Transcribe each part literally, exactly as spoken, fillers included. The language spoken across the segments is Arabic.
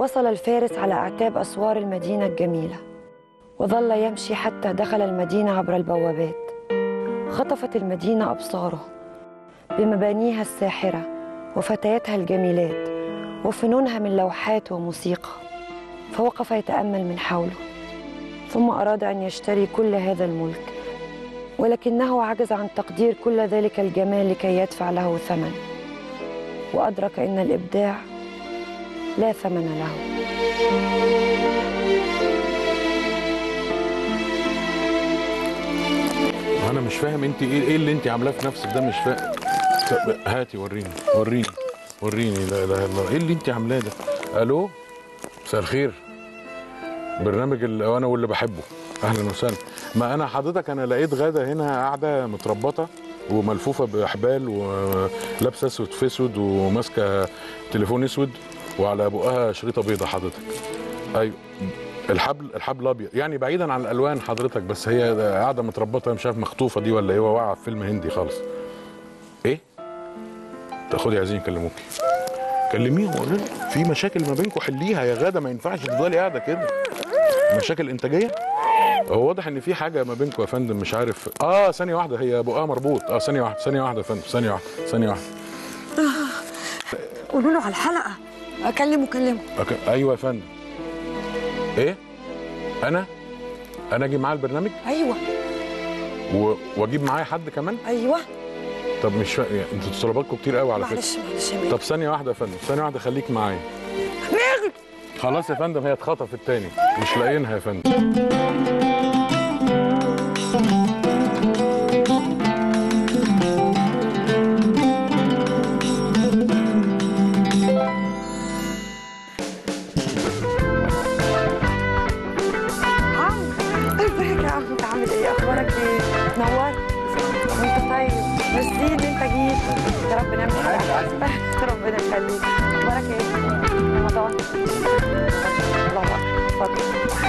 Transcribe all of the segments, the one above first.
وصل الفارس على أعتاب أسوار المدينة الجميلة، وظل يمشي حتى دخل المدينة عبر البوابات. خطفت المدينة أبصاره بمبانيها الساحرة وفتياتها الجميلات وفنونها من لوحات وموسيقى، فوقف يتأمل من حوله، ثم أراد أن يشتري كل هذا الملك، ولكنه عجز عن تقدير كل ذلك الجمال لكي يدفع له ثمن، وأدرك أن الإبداع لا ثمن له. انا مش فاهم انت ايه ايه اللي انت عاملاه في نفسك ده، مش فاهم. هاتي وريني وريني وريني. لا اله الا الله، ايه اللي انت عاملاه ده؟ الو، مساء الخير. برنامج اللي انا واللي بحبه، اهلا وسهلا. ما انا حضرتك انا لقيت غاده هنا قاعده متربطه وملفوفه باحبال ولابسه اسود في اسود وماسكه تليفون اسود وعلى بقها شريطه بيضه حضرتك. ايوه، الحبل الحبل ابيض، يعني بعيدا عن الالوان حضرتك، بس هي قاعده متربطه، مش عارف مخطوفه دي ولا ايه، واقعه في فيلم هندي خالص. ايه؟ تاخدي عايزين يكلموكي، كلميهم وقولي لهم في مشاكل ما بينكم، حليها يا غاده، ما ينفعش تفضلي قاعده كده. مشاكل انتاجيه؟ هو واضح ان في حاجه ما بينكم يا فندم، مش عارف. اه ثانيه واحده، هي بقها مربوط. اه ثانيه واحده ثانيه واحده يا فندم، ثانيه واحده ثانيه واحده. قولوا له على الحلقه. اكلمه كلمه. أك... ايوه يا فندم. ايه؟ انا انا اجي معاه البرنامج؟ ايوه. و... واجيب معايا حد كمان؟ ايوه. طب مش فا... يعني انتوا طلباتكم كتير قوي على فكره. معلش معلش يا طب ثانيه واحده يا فندم، ثانيه واحده، خليك معايا. ماغد. خلاص يا فندم، هي اتخطفت تاني، مش لاقيينها يا فندم. عامل ايه؟ اخبارك ايه؟ نورت. وانت طيب، ميرسي ان انت جيت. يا رب نعمل حاجه. ربنا يخليك. اخبارك ايه؟ رمضان. الله اكبر. اتفضل.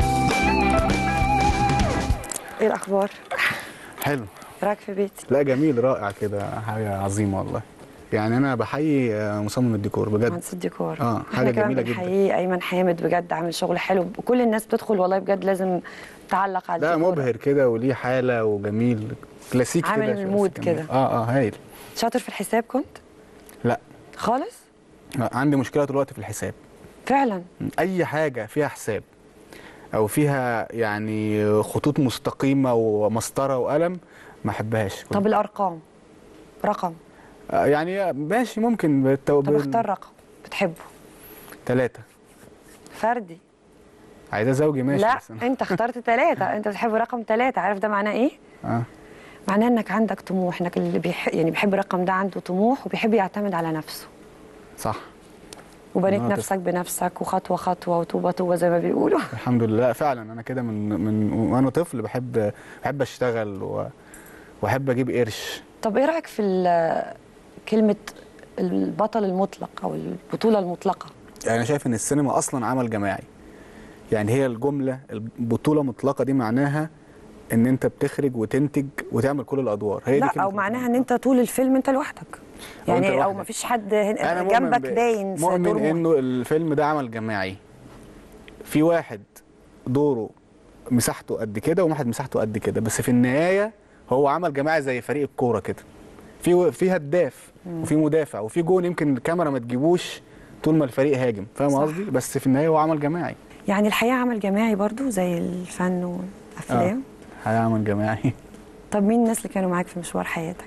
ايه الاخبار؟ حلو. رايك في بيتي؟ لا جميل، رائع كده، حاجه عظيمه والله. يعني انا بحيي مصمم الديكور بجد. مهندس الديكور. اه حاجه جميله جدا. بنحييه ايمن حامد، بجد عامل شغل حلو، وكل الناس بتدخل والله بجد لازم تعلق على الديكور. ده مبهر كده وليه حاله وجميل، كلاسيك كده، عامل المود كده. اه اه هايل. شاطر في الحساب كنت؟ لا خالص؟ لا، عندي مشكله طول الوقت في الحساب فعلا. اي حاجه فيها حساب او فيها يعني خطوط مستقيمه ومسطره وقلم ما احبهاش. طب الارقام؟ رقم يعني ماشي ممكن بالتو... طب اختار رقم بتحبه. ثلاثة. فردي؟ عايزاه زوجي ماشي. لا انت اخترت ثلاثة، انت بتحب رقم ثلاثة، عارف ده معناه ايه؟ اه معناه انك عندك طموح، انك اللي بيحب يعني بيحب الرقم ده عنده طموح وبيحب يعتمد على نفسه. صح. وبنيت نفسك بنفسك وخطوة خطوة وطوبة طوبة زي ما بيقولوا. الحمد لله. فعلا انا كده من من وانا طفل بحب بحب اشتغل و... واحب اجيب قرش. طب ايه رايك في كلمه البطل المطلق او البطوله المطلقه؟ يعني انا شايف ان السينما اصلا عمل جماعي. يعني هي الجمله البطوله مطلقه دي معناها ان انت بتخرج وتنتج وتعمل كل الادوار. هي لا دي او معناها ان انت طول الفيلم انت لوحدك، يعني أو, او مفيش حد جنبك باين. مؤمن انه الفيلم ده عمل جماعي، في واحد دوره مساحته قد كده وواحد مساحته قد كده، بس في النهايه هو عمل جماعي زي فريق الكوره كده، في في هداف وفي مدافع وفي جون، يمكن الكاميرا ما تجيبوش طول ما الفريق هاجم، فاهم قصدي؟ بس في النهايه هو عمل جماعي. يعني الحياه عمل جماعي برضو زي الفن والافلام. اه الحياه عمل جماعي. طب مين الناس اللي كانوا معاك في مشوار حياتك؟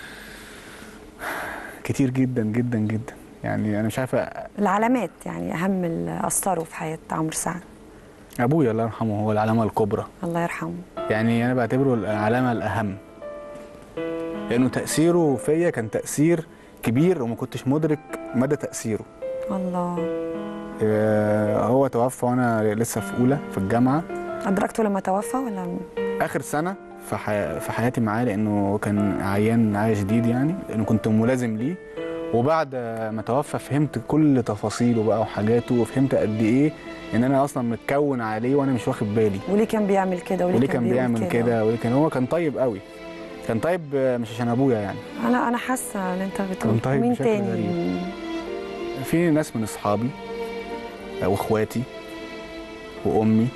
كتير جدا جدا جدا، يعني انا مش عارفه العلامات، يعني اهم اللي اثروا في حياه عمرو سعد. ابويا الله يرحمه هو العلامه الكبرى. الله يرحمه. يعني انا بعتبره العلامه الاهم، لانه تاثيره فيا كان تاثير كبير وما كنتش مدرك مدى تاثيره. الله. آه هو توفى وانا لسه في اولى في الجامعه. ادركته لما توفى ولا اخر سنه في, حي... في حياتي معاه، لانه كان عيان عيا شديد، يعني لانه كنت ملازم ليه. وبعد ما توفى فهمت كل تفاصيله بقى وحاجاته، وفهمت قد ايه ان انا اصلا متكون عليه وانا مش واخد بالي. وليه كان بيعمل كده وليه كان بيعمل كده، وليه كان هو كان طيب قوي، كان طيب مش عشان ابويا يعني. انا انا حاسه ان انت بتقول كان طيب مين بشكل تاني؟ غريب. في ناس من اصحابي واخواتي وامي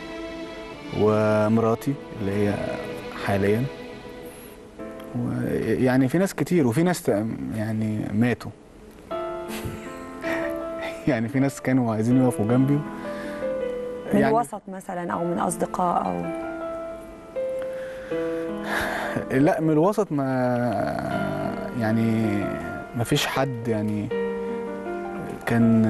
ومراتي اللي هي حاليا، ويعني في ناس كتير، وفي ناس يعني ماتوا يعني في ناس كانوا عايزين يقفوا جنبي من يعني الوسط مثلا او من اصدقاء او لا من الوسط، ما يعني ما فيش حد يعني كان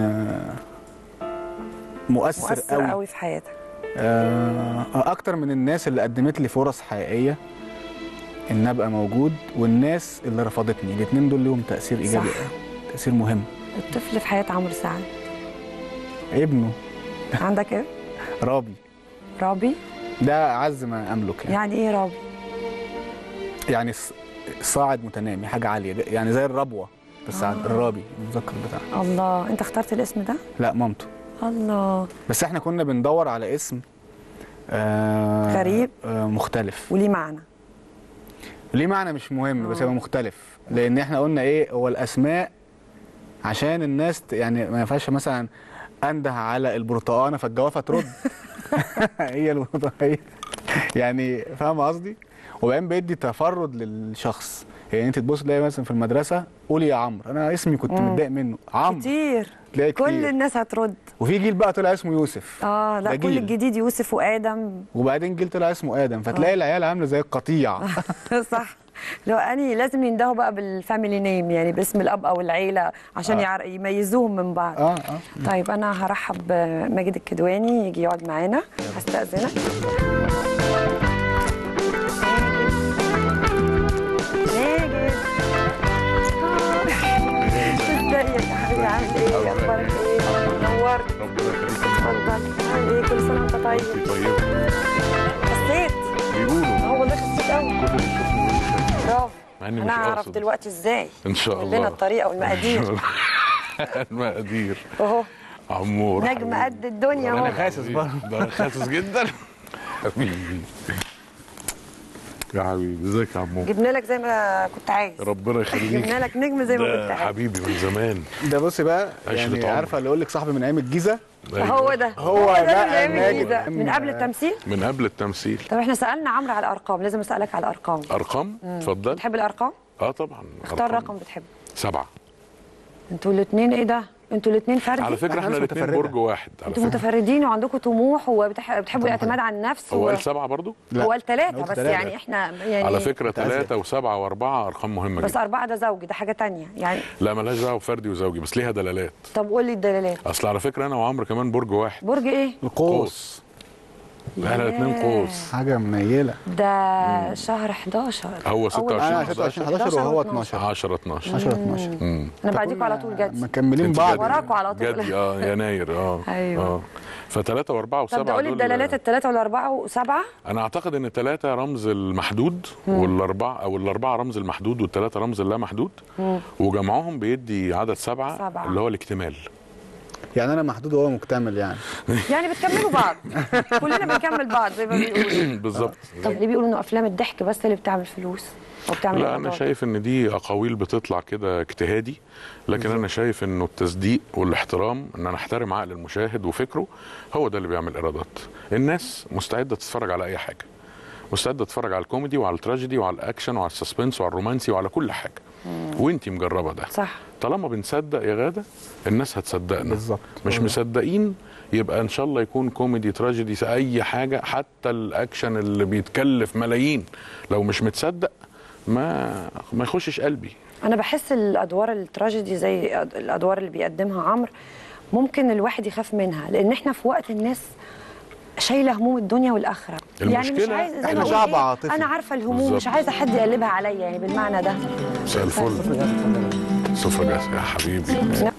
مؤثر, مؤثر قوي, قوي في حياتك. آه، اكتر من الناس اللي قدمت لي فرص حقيقيه ان ابقى موجود، والناس اللي رفضتني، الاثنين دول لهم تاثير ايجابي، تاثير مهم. الطفل في حياه عمرو سعد ابنه عندك ايه؟ رابي. رابي ده اعز ما املك يعني. يعني ايه رابي؟ يعني صاعد متنامي، حاجه عاليه يعني زي الربوه بس آه. الرابي المذكر بتاعه. الله، انت اخترت الاسم ده؟ لا مامته. الله. بس احنا كنا بندور على اسم آه غريب آه مختلف وليه معنى. ليه معنى مش مهم آه. بس يبقى مختلف، لان احنا قلنا ايه هو الاسماء عشان الناس يعني ما ينفعش مثلا انده على البرتقانه فالجوافه ترد هي البرتقانه يعني، فاهم قصدي؟ وبعدين بيدي تفرد للشخص، يعني انت تبص تلاقي مثلا في المدرسه قولي يا عمرو، انا اسمي كنت متضايق منه عمرو كتير، تلاقي كتير كل الناس هترد. وفي جيل بقى طلع اسمه يوسف. اه لا كل الجديد يوسف وادم، وبعدين جيل طلع اسمه ادم، فتلاقي آه. العيال عامله زي القطيع صح. لو اني لازم يندهوا بقى بالفاميلي نيم، يعني باسم الاب او العيله عشان آه. يميزوهم من بعض. اه اه طيب انا هرحب بماجد الكدواني يجي يقعد معانا، هستأذنك. ازيك يا حبيبي، عامل ايه؟ اخبارك ايه؟ نورت. اتفضل. عامل ايه؟ كل سنه وانت طيب. طيب. خسيت؟ بيقولوا اه والله خسيت قوي. كل اللي بيشوفني برافو. انا هعرف دلوقتي ازاي ان شاء الله. لنا الطريقه والمقادير. المقادير اهو عمور نجم قد الدنيا اهو. انا خاسس برضه، ده انا خاسس جدا حبيبي يا حبيبي. ازيك يا عمو؟ جبنا لك زي ما كنت عايز. ربنا يخليك. جبنا لك نجم زي ما كنت عايز. حبيبي من زمان. ده بصي بقى يعني عارفه اللي يقول لك صاحبي من ايام الجيزه. هو ده هو ده من ايام الجيزه، من قبل التمثيل. من قبل التمثيل. طب احنا سالنا عمرو على الارقام، لازم اسالك على الارقام. ارقام؟ اتفضل. بتحب الارقام؟ اه طبعا. اختار رقم بتحبه. سبعة. انتوا الاثنين ايه ده؟ انتوا الاثنين فردي؟ على فكره احنا الاثنين برج واحد. انتوا متفردين وعندكم طموح وبتحبوا الاعتماد على النفس. هو قال سبعه برضو؟ هو قال ثلاثه بس تلاتة. يعني احنا يعني على فكره ثلاثه وسبعه واربعه ارقام مهمه بس جدا. اربعه ده زوجي، ده حاجه ثانيه يعني. لا مالهاش دعوه بفردي وزوجي، بس ليها دلالات. طب قول لي الدلالات. اصل على فكره انا وعمرو كمان برج واحد. برج ايه؟ القوس. احنا الاثنين قوس. حاجه منيله. ده شهر حداشر. هو ستة وعشرين ستة وعشرين حداشر وهو اتناشر. عشرة اتناشر. عشرة اتناشر. انا بعديكوا على طول جدي. مكملين بعض. وراكوا على طول. جدي اه يناير اه. ايوه. اه فثلاثة وأربعة وسبعة. طب قول لي الدلالات الثلاثة والأربعة وسبعة. أنا أعتقد إن الثلاثة رمز المحدود والأربعة أو الأربعة رمز المحدود والثلاثة رمز اللا محدود، وجمعهم بيدي عدد سبعة, سبعة اللي هو الاكتمال. يعني أنا محدود وهو مكتمل يعني. يعني بتكملوا بعض. كلنا بنكمل بعض زي ما بيقولوا. بالظبط. طب ليه بيقولوا إنه أفلام الضحك بس اللي بتعمل فلوس؟ وبتعمل لا أنا شايف إن دي أقاويل بتطلع كده اجتهادي، لكن بالزبط. أنا شايف إنه التصديق والاحترام، إن أنا أحترم عقل المشاهد وفكره، هو ده اللي بيعمل إيرادات. الناس مستعدة تتفرج على أي حاجة، مستعدة تتفرج على الكوميدي وعلى التراجيدي وعلى الأكشن وعلى السسبنس وعلى الرومانسي وعلى كل حاجة. وانتي مجربة ده. صح. طالما بنصدق يا غادة الناس هتصدقنا. بالظبط. مش مصدقين يبقى ان شاء الله يكون كوميدي تراجيدي اي حاجة، حتى الاكشن اللي بيتكلف ملايين لو مش متصدق ما ما يخشش قلبي. انا بحس الادوار التراجيدي زي الادوار اللي بيقدمها عمرو ممكن الواحد يخاف منها، لان احنا في وقت الناس شايله هموم الدنيا والاخره. يعني مش عايز احنا شعب عاطفي. انا عارفه الهموم مش عايزه حد يقلبها عليا يعني بالمعنى ده. مساء الفل. سفرة جاهزة يا حبيبي.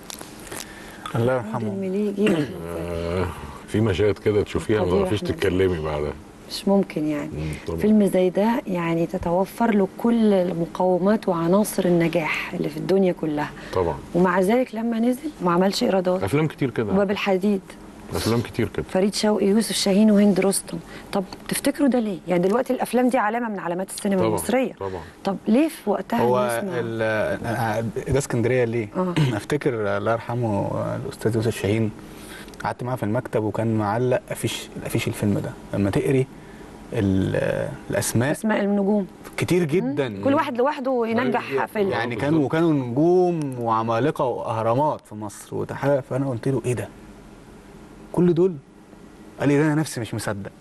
الله يرحمه. المليجي. آه في مشاهد كده تشوفيها ما تعرفيش تتكلمي بعدها. مش ممكن يعني. فيلم زي ده يعني تتوفر له كل المقومات وعناصر النجاح اللي في الدنيا كلها. طبعا. ومع ذلك لما نزل ما عملش ايرادات. افلام كتير كده. وباب الحديد. افلام كتير كده. فريد شوقي، يوسف شاهين، وهند رستم. طب تفتكروا ده ليه؟ يعني دلوقتي الافلام دي علامه من علامات السينما طبعًا المصريه. طبعا. طب ليه في وقتها هو ده اسكندريه ليه؟ آه. افتكر الله يرحمه الاستاذ يوسف شاهين قعدت معاه في المكتب وكان معلق افيش الافيش الفيلم ده. لما تقري ال- الاسماء اسماء النجوم كتير جدا، كل واحد لوحده ينجح فيلم. يعني كانوا كانوا نجوم وعمالقه واهرامات في مصر وتحقق. فانا قلت له ايه ده؟ كل دول؟ قال لي ده انا نفسي مش مصدق.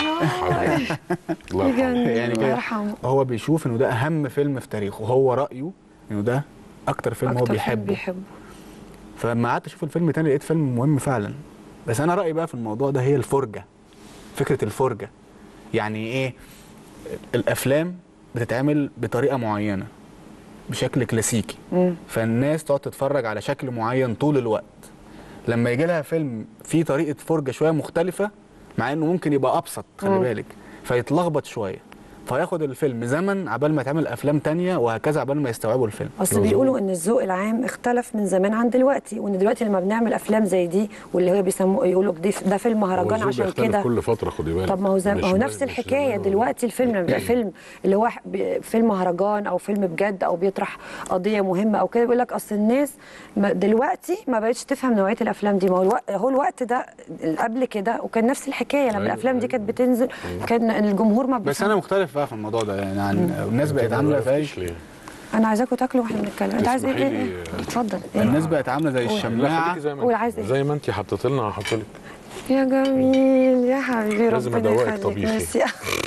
الله يرحمه. يعني الله كده يرحمه. هو بيشوف انه ده اهم فيلم في تاريخه، وهو رايه انه ده اكتر فيلم أكتر هو فيلم بيحبه. بيحبه. فلما قعدت اشوف الفيلم تاني لقيت فيلم مهم فعلا. بس انا رايي بقى في الموضوع ده هي الفرجه، فكره الفرجه. يعني ايه؟ الافلام بتتعمل بطريقه معينه بشكل كلاسيكي، مم. فالناس تقعد تتفرج على شكل معين طول الوقت. لما يجي لها فيلم فيه طريقه فرجه شويه مختلفه، مع انه ممكن يبقى ابسط خلي مم. بالك، فيتلخبط شويه، فياخد الفيلم زمن عبال ما يتعمل افلام تانية وهكذا عبال ما يستوعبوا الفيلم. اصل بيقولوا ان الذوق العام اختلف من زمان عن دلوقتي، وان دلوقتي لما بنعمل افلام زي دي واللي هو بيسموه يقولوا ده ده فيلم مهرجان هو عشان بيختلف كده. كل فتره، خدي بالك. طب ما هو زي مش ما هو زي- نفس مش الحكايه زمان. دلوقتي. الفيلم لما بيبقى فيلم اللي هو ب- فيلم مهرجان او فيلم بجد او بيطرح قضيه مهمه او كده، بيقول لك اصل الناس ما- دلوقتي ما بقتش تفهم نوعيه الافلام دي. ما هو الوقت هو الوقت ده قبل كده وكان نفس الحكايه لما أيوة، الافلام دي أيوة. كانت بتنزل كان الجمهور ما بس بيفهم. انا مختلف بقى في الموضوع ده، يعني عن الناس بقت أنت ما عامله عرفتيش زي ليه؟ انا عايزاكم تاكلوا واحنا بنتكلم. انت عايز ايه؟ اسمحي ايه لي- ايه اتفضل. إيه؟ الناس بقت عامله زي لا الشماعه. خليكي زي ما قول انت. عايز إيه؟ زي ما انت حطيت لنا هحط لك. يا جميل يا حبيبي، لازم ربنا أدوقك يخليك. طبيخي. ميرسي.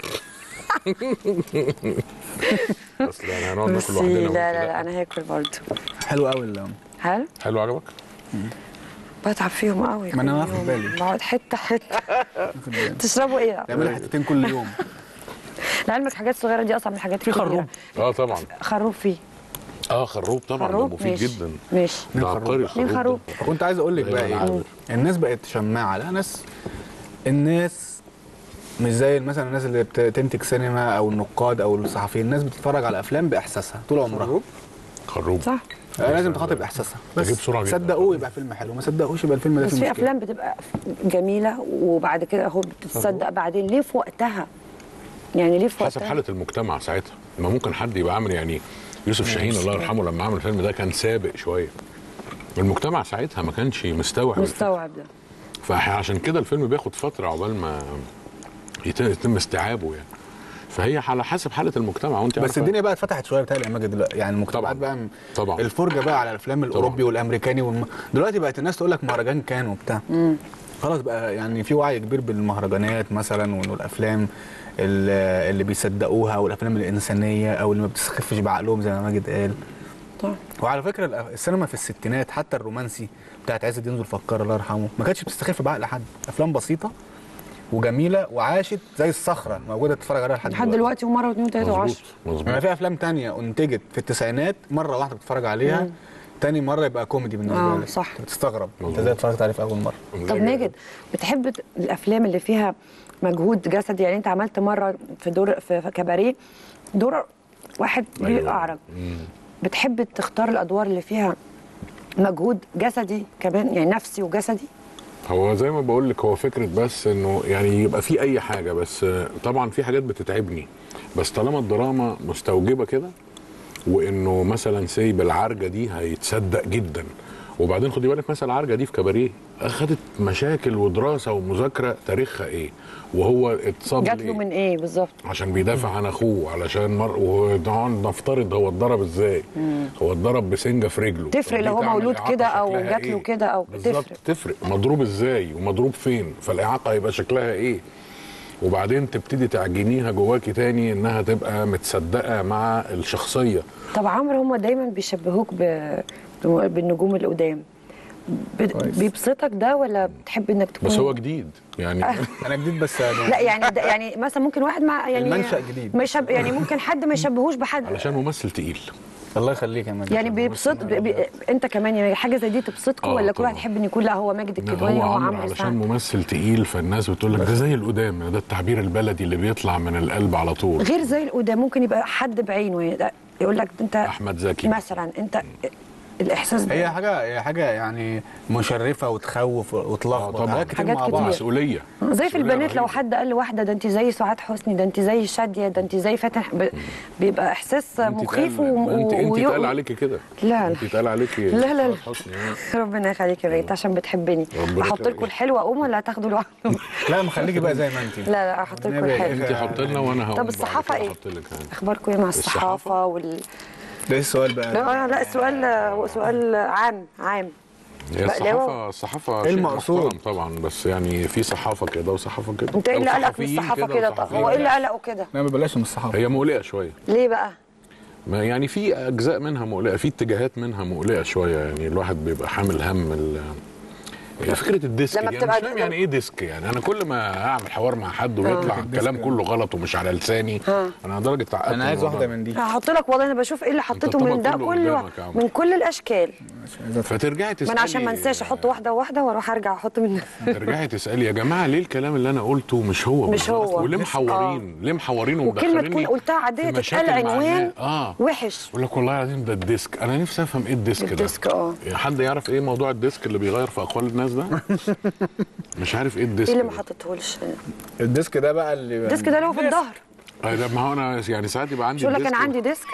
اصل يعني هنقعد ناكل ميرسي. لوحدنا لا وأنت لا لا. لا انا هاكل برضه. حلو قوي اللون. هل حلو عجبك؟ بتعب فيهم قوي. ما أنا كل واخد يوم. بالي. بقعد حته حته. تشربوا ايه؟ تعملي حتتين كل يوم. لعلمك الحاجات الصغيره دي اصعب من الحاجات في الكبيرة. خروب. اه طبعا. خروب فيه. اه خروب طبعا، ده خروب مفيد ماشي. جدا. ماشي. ده عبقري مين الخروب خروب؟ ده. كنت عايز اقول لك بقى أيوة، أنا ايه، عارف. الناس بقت شماعه. لا ناس، الناس مش زي مثلا الناس اللي بتنتج سينما او النقاد او الصحفيين. الناس بتتفرج على افلام باحساسها طول عمرها. خروب. صح. لازم تخاطب احساسها. بس تجيب بسرعة جدا. صدقوه يبقى فيلم حلو، ما صدقوش يبقى الفيلم ده بس فيه في مشكله. افلام بتبقى جميله وبعد كده اهو بتتصدق بعدين. ليه في وقتها؟ يعني ليه في حسب وقتها؟ حاله المجتمع ساعتها. ما ممكن حد يبقى عامل يعني يوسف شاهين الله يرحمه لما عمل الفيلم ده كان سابق شويه. المجتمع ساعتها ما كانش مستوعب. مستوعب ده. فعشان كده الفيلم بياخد فتره عقبال ما يتم, يتم استيعابه يعني. فهي على حسب حاله المجتمع وانت بس عارفة. الدنيا بقى اتفتحت شويه بتهيألي يا ماجد دلوقتي، يعني المجتمعات بقى م- طبعا. الفرجه بقى على الافلام الاوروبي والامريكاني والم... دلوقتي بقت الناس تقول لك مهرجان كان وبتاع. خلاص بقى يعني في وعي كبير بالمهرجانات مثلا، وانه الافلام اللي, اللي بيصدقوها والافلام الانسانيه او اللي ما بتستخفش بعقلهم زي ما ماجد قال. طبعا. وعلى فكره الأف- السينما في الستينات حتى الرومانسي بتاعت عز الدين ذو الفقار الله يرحمه ما كانتش بتستخف بعقل حد. افلام بسيطه وجميله وعاشت زي الصخره موجوده تتفرج عليها لحد لحد دلوقتي ومره واثنين وثلاثه مظبوط وعشرة. انا مظبوط. في افلام تانية انتجت في التسعينات مره واحده بتتفرج عليها، مم. تاني مره يبقى كوميدي بالنسبه آه، لك. صح. بتستغرب انت مظبوط. ازاي اتفرجت عليه في اول مره. طب ماجد، بتحب ت- الافلام اللي فيها مجهود جسدي؟ يعني انت عملت مره في دور في في كباريه دور واحد أيوة. أيوة. اعرج. مم. بتحب تختار الادوار اللي فيها مجهود جسدي كمان، يعني نفسي وجسدي؟ هو زي ما بقول لك هو فكره بس انه يعني يبقى في اي حاجه، بس طبعا في حاجات بتتعبني، بس طالما الدراما مستوجبه كده وانه مثلا سي بالعرجه دي هيتصدق جدا. وبعدين خدي بالك مثلا العرجه دي في كباريه اخدت مشاكل ودراسه ومذاكره تاريخها ايه، وهو اتصاب جات له ليه؟ من ايه بالظبط؟ عشان بيدافع عن اخوه، علشان مر... ونقعد نفترض هو اتضرب ازاي. هو اتضرب بسنجه في رجله. تفرق طب لو دي هو تعمل مولود إعاقة كده او شكلها جات له إيه؟ كده او بالظبط تفرق. تفرق مضروب ازاي ومضروب فين، فالاعاقه هيبقى شكلها ايه. وبعدين تبتدي تعجنيها جواكي تاني انها تبقى متصدقه مع الشخصيه. طب عمرو، هم دايما بيشبهوك ب... بالنجوم القدام. ب... بيبسطك ده ولا بتحب انك تكون؟ بس هو جديد يعني. انا جديد بس لا يعني ده يعني مثلا ممكن واحد مع يعني المنشأ جديد. ما يشب... يعني ممكن حد ما يشبهوش بحد. علشان ممثل تقيل. الله يخليك يا ماجد. يعني بيبسط بي... بي... انت كمان يعني حاجه زي دي تبسطكم آه ولا كل طبعاً. واحد يحب ان يكون لا هو ماجد لا، الكدواني هو هو عمرو عمرو علشان سعد؟ ممثل تقيل فالناس بتقول لك ده زي القدام، ده التعبير البلدي اللي بيطلع من القلب على طول. غير زي القدام ممكن يبقى حد بعينه يعني ده يقول لك انت احمد زكي مثلا انت الاحساس ده. هي حاجه هي حاجه يعني مشرفه وتخوف وتلخبط، طبعا حاجات كتير حاجات مع كتير. بعض. مسؤوليه زي في مسؤولية البنات لو رهيبة. حد قال لواحده ده انت زي سعاد حسني، ده انت زي شاديه، ده انت زي فاتن، ب... بيبقى احساس انت مخيف اتقال- و... انت انت ويق- اتقال عليكي كده. لا لا انت اتقال عليكي لا لا لا. سعاد حسني. ربنا يخليك يا ريت عشان بتحبني. ربنا احط لكم يخليك. الحلو اقوم ولا هتاخدوا لوحده؟ لا ما خليكي بقى زي ما انت. لا لا احط لكم والنبي الحلو. انت حط لنا وانا هقوم طب بعد الصحافه كده ايه؟ احط لك يعني. اخباركم ايه مع الصحافه الصحافة؟ وال ده السؤال بقى. لا لا سؤال سؤال عام عام. هي بقى الصحافه الصحافه ايه شيء المقصود؟ محترم طبعا، بس يعني في صحافه كده وصحافه كده. انت ايه أو اللي قلقك من صحفيين الصحافه كده؟ طب وصحفيين هو ايه اللي لا. قلقه كده؟ لا ما بلاش من الصحافه. هي مقلقه شويه، ليه بقى؟ ما يعني في اجزاء منها مقلقه، في اتجاهات منها مقلقه شويه، يعني الواحد بيبقى حامل هم ال فكره الديسك لما دي. انا بتبقى مش فاهم يعني ايه ديسك، يعني انا كل ما اعمل حوار مع حد ويطلع الكلام كله غلط ومش على لساني اه. انا لدرجه تعقدت. انا عايز واحده من دي. هحط لك والله انا بشوف ايه اللي حطيته الطبق من ده كله كله قدامك يا عم. من كل الاشكال. فترجعي تسالي ما انا عشان ما انساش احط واحده واحده واروح ارجع احط من ترجعي تسالي يا جماعه ليه الكلام اللي انا قلته مش هو مش بالظبط؟ هو. وليه محورين ليه محورين وكلمه ومدخليني تكون قلتها في عاديه تتقال مشاكل مع عنوان الناس. اه وحش. يقول لك والله العظيم ده الديسك. انا نفسي افهم ايه الديسك ده. الديسك اه. حد يعرف ايه موضوع الديسك اللي بيغير في اقوال الناس ده؟ مش عارف ايه الديسك ايه اللي ما ده. حطيتهولش؟ الديسك ده بقى اللي الديسك ده اللي هو في الظهر. آه ده ما هو انا يعني ساعات يبقى عندي مش يقول لك الديسك انا عندي ديسك.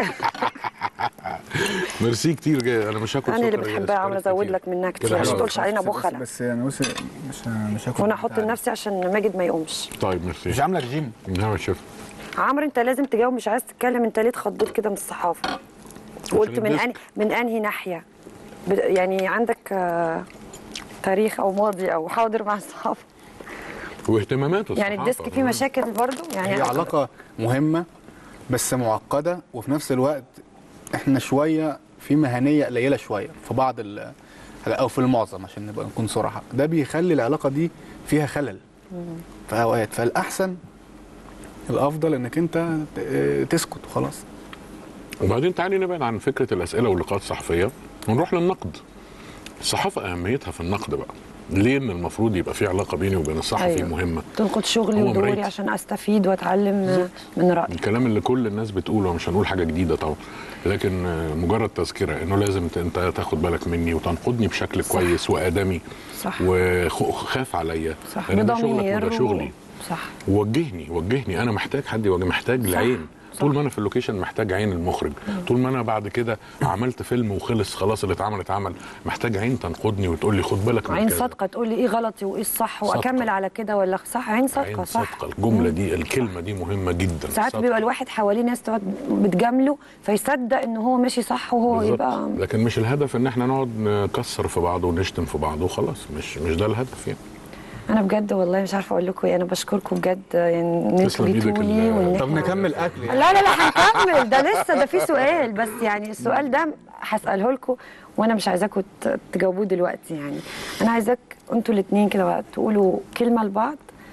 ميرسي كتير جاي. انا مش هاكل انا اللي سكر، بتحبها عامله ازود لك منها كتير عشان ما تقولش علينا بخله. بس انا بص مش مش هاكل. وانا احط لنفسي عشان ماجد ما يقومش. طيب ميرسي. مش عامله رجيم. نعم شوف. عمرو انت لازم تجاوب، مش عايز تتكلم. انت ليه اتخضيت كده من الصحافه؟ وقلت من الديسك. انهي من انهي ناحيه؟ ب- يعني عندك آه، تاريخ او ماضي او حاضر مع الصحافه؟ واهتماماته يعني الديسك فيه مشاكل برضو يعني. هي علاقه مهمه بس معقده، وفي نفس الوقت احنا شويه في مهنيه قليله شويه في بعض ال او في المعظم عشان نبقى نكون صراحه. ده بيخلي العلاقه دي فيها خلل في اوقات. فالاحسن الافضل انك انت ت- تسكت وخلاص. وبعدين تعالي نبعد عن فكره الاسئله واللقاءات الصحفيه ونروح للنقد. الصحافه اهميتها في النقد بقى. ليه ان المفروض يبقى في علاقه بيني وبين الصحفي أيوة. مهمه؟ تنقد شغلي هو ودوري مرايتي. عشان استفيد واتعلم من رايي. الكلام اللي كل الناس بتقوله، مش هنقول حاجه جديده طبعا، لكن آه، مجرد تذكره انه لازم ت- انت تاخد بالك مني وتنقدني بشكل صح. كويس وادمي صح. وخاف عليا. صح لان ده شغلك بضمير وده و- شغلي. صح. وجهني وجهني انا محتاج حد يوجه، محتاج صح. العين. صح. طول ما انا في اللوكيشن محتاج عين المخرج، طول ما انا بعد كده عملت فيلم وخلص خلاص اللي اتعمل اتعمل، محتاج عين تنقدني وتقول لي خد بالك من عين كذا. صادقه تقول لي ايه غلطي وايه الصح صادقة. واكمل على كده ولا صح. عين صادقه عين صح. صادقه. الجمله دي الكلمه دي مهمه جدا. ساعات صادقة. بيبقى الواحد حواليه ناس تقعد بتجامله فيصدق ان هو ماشي صح وهو بالظبط. يبقى. لكن مش الهدف ان احنا نقعد نكسر في بعض ونشتم في بعض وخلاص، مش مش ده الهدف يعني. انا بجد والله مش عارفه اقول لكم ايه. انا بشكركم بجد يعني ان انتوا تسلم ايدك جيتوا لي ال- وان طب احنا. نكمل اكل يعني. لا لا لا هنكمل. ده لسه ده في سؤال بس يعني السؤال ده هساله لكم وانا مش عايزاكم ت- تجاوبوه دلوقتي. يعني انا عايزاك انتوا الاثنين كده بقى تقولوا كلمه لبعض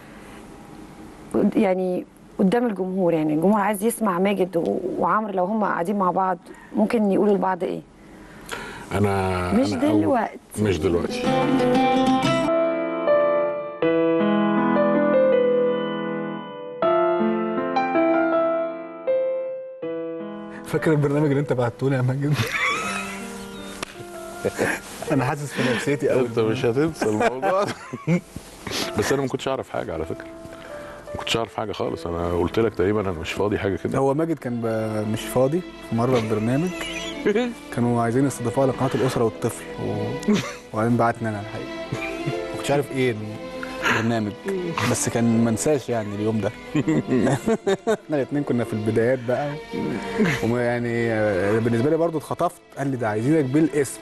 يعني قدام الجمهور. يعني الجمهور عايز يسمع ماجد و- وعمرو لو هم قاعدين مع بعض ممكن يقولوا لبعض ايه؟ انا مش أنا أول- دلوقتي. مش دلوقتي. فاكر البرنامج اللي انت بعته لي يا ماجد؟ انا حاسس في نفسيتي قوي. انت مش هتنسى الموضوع ده. بس انا ما كنتش اعرف حاجه على فكره، ما كنتش اعرف حاجه خالص. انا قلت لك تقريبا انا مش فاضي حاجه كده. هو ماجد كان ب- مش فاضي في مره في برنامج كانوا عايزين يستضيفوه على قناه الاسره والطفل و... وبعدين بعتني انا الحقيقه ما كنتش عارف ايه البرنامج بس كان ما انساش يعني اليوم ده. احنا الاثنين كنا في البدايات بقى وما يعني آه، بالنسبه لي برضو اتخطفت. قال لي ده عايزينك بالاسم.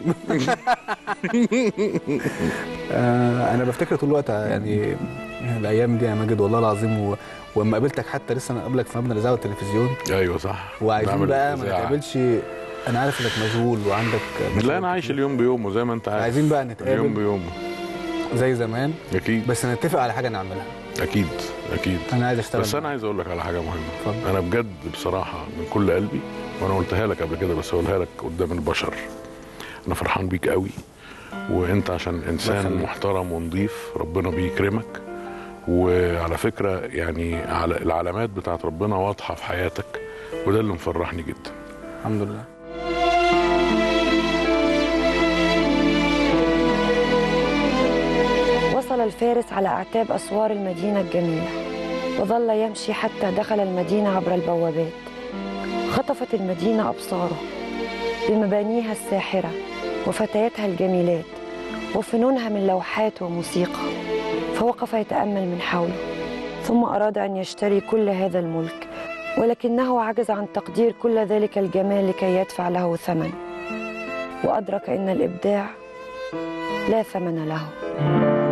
آه، انا بفتكر طول الوقت يعني الايام دي يا ماجد والله العظيم و... ولما قابلتك حتى لسه انا قابلك في مبنى الاذاعه والتلفزيون ايوه صح. وعايزين بعمل بقى ما إذاعة. نتقابلش. انا عارف انك مشغول وعندك لا انا عايش اليوم بيومه زي ما انت عارف. عايزين بقى اليوم نتقابل بيومه زي زمان اكيد. بس نتفق على حاجه نعملها. اكيد اكيد. انا عايز اشتغل بس انا معاك. عايز اقول لك على حاجه مهمه. اتفضل. انا بجد بصراحه من كل قلبي، وانا قلتها لك قبل كده بس اقولها لك قدام البشر، انا فرحان بيك قوي. وانت عشان انسان يخليك. محترم ونظيف ربنا بيكرمك. وعلى فكره يعني على العلامات بتاعت ربنا واضحه في حياتك، وده اللي مفرحني جدا. الحمد لله. وصل الفارس على أعتاب أسوار المدينة الجميلة، وظل يمشي حتى دخل المدينة عبر البوابات. خطفت المدينة أبصاره بمبانيها الساحرة وفتياتها الجميلات وفنونها من لوحات وموسيقى، فوقف يتأمل من حوله، ثم أراد أن يشتري كل هذا الملك، ولكنه عجز عن تقدير كل ذلك الجمال لكي يدفع له ثمن، وأدرك أن الإبداع لا ثمن له.